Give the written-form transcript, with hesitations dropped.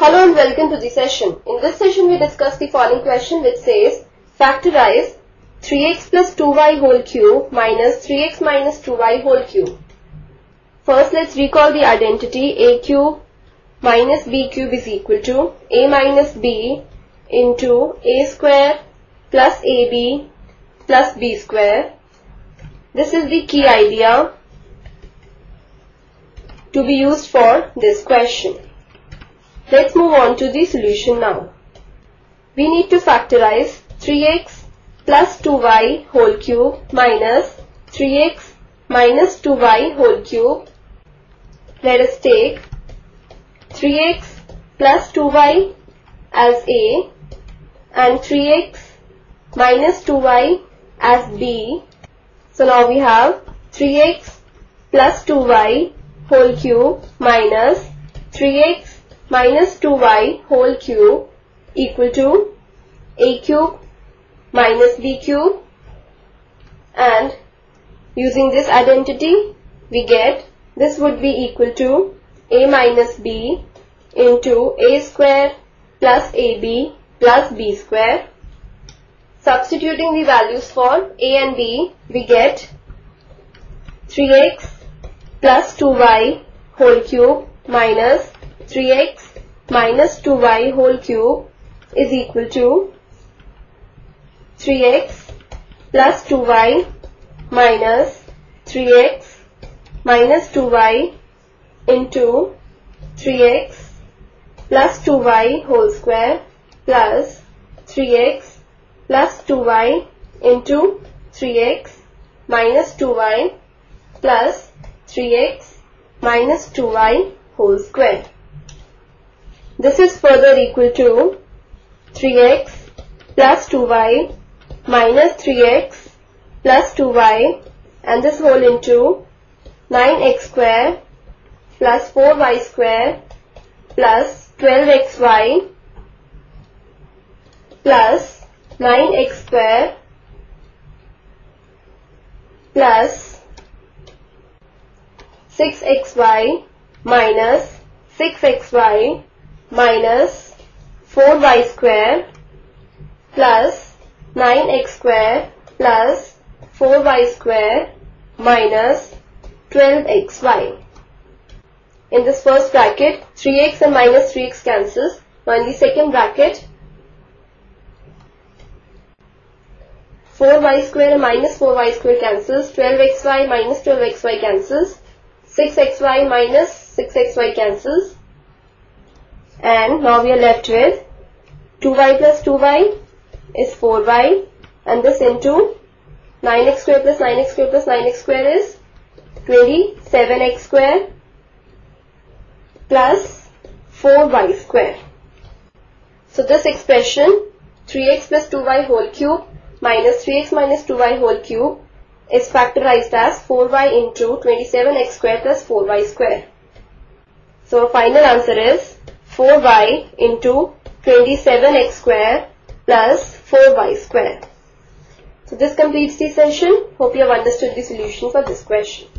Hello and welcome to the session. In this session we discuss the following question which says factorize 3x plus 2y whole cube minus 3x minus 2y whole cube. First let's recall the identity a cube minus b cube is equal to a minus b into a square plus ab plus b square. This is the key idea to be used for this question. Let's move on to the solution now. We need to factorize 3x plus 2y whole cube minus 3x minus 2y whole cube. Let us take 3x plus 2y as a and 3x minus 2y as b. So now we have 3x plus 2y whole cube minus 3x minus 2y whole cube equal to a cube minus b cube, and using this identity we get this would be equal to a minus b into a square plus ab plus b square. Substituting the values for a and b, we get 3x plus 2y whole cube minus 3x minus 2y whole cube is equal to 3x plus 2y minus 3x minus 2y into 3x plus 2y whole square plus 3x plus 2y into 3x minus 2y plus 3x minus 2y whole square. This is further equal to 3x plus 2y minus 3x plus 2y, and this whole into 9x square plus 4y square plus 12xy plus 9x square plus 6xy minus 6xy minus 4y square plus 9x square plus 4y square minus 12xy. In this first bracket 3x and minus 3x cancels. Now in the second bracket 4y square and minus 4y square cancels, 12xy minus 12xy cancels, 6xy minus 6xy cancels, and now we are left with 2y plus 2y is 4y, and this into 9x square plus 9x square plus 9x square is 27x square plus 4y square. So this expression 3x plus 2y whole cube minus 3x minus 2y whole cube is factorized as 4y into 27x square plus 4y square. So our final answer is 4y into 27x square plus 4y square. So this completes the session. Hope you have understood the solution for this question.